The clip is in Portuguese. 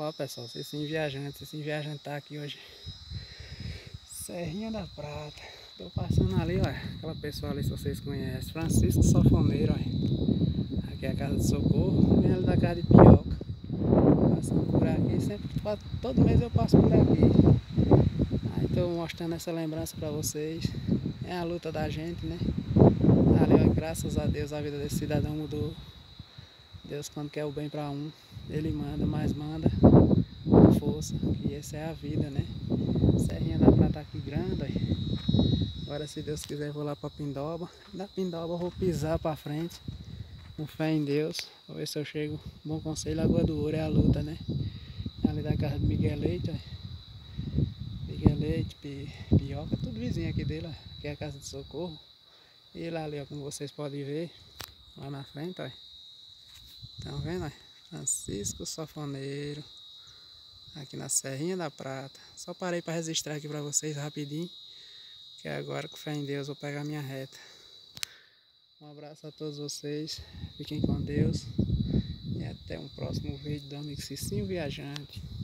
Ó, pessoal, Cicinho Viajante tá aqui hoje. Serrinha da Prata. Tô passando ali, ó. Aquela pessoa ali, se vocês conhecem, Francisco Sanfoneiro, ó. Aqui é a casa de socorro. Vem ali da casa de Pioca. Passando por aqui, todo mês eu passo por aqui. Aí tô mostrando essa lembrança pra vocês. É a luta da gente, né? Ali, ó, graças a Deus a vida desse cidadão mudou. Deus, quando quer o bem pra um, ele manda, mas manda com força, que essa é a vida, né? Serrinha da Prata aqui grande, ó. Agora, se Deus quiser, eu vou lá pra Pindoba. Da Pindoba eu vou pisar pra frente, com fé em Deus. Vou ver se eu chego. Bom Conselho, Lagoa do Ouro é a luta, né? Ali da casa do Miguel Leite, ó. Miguel Leite, Pioca, tudo vizinho aqui dele, ó. Aqui é a casa de socorro. E lá ali, ó, como vocês podem ver, lá na frente, ó. Estão vendo, ó? Francisco Sanfoneiro, aqui na Serrinha da Prata. Só parei para registrar aqui para vocês rapidinho, que agora, com fé em Deus, vou pegar minha reta. Um abraço a todos vocês, fiquem com Deus e até um próximo vídeo do amigo Cicinho Viajante.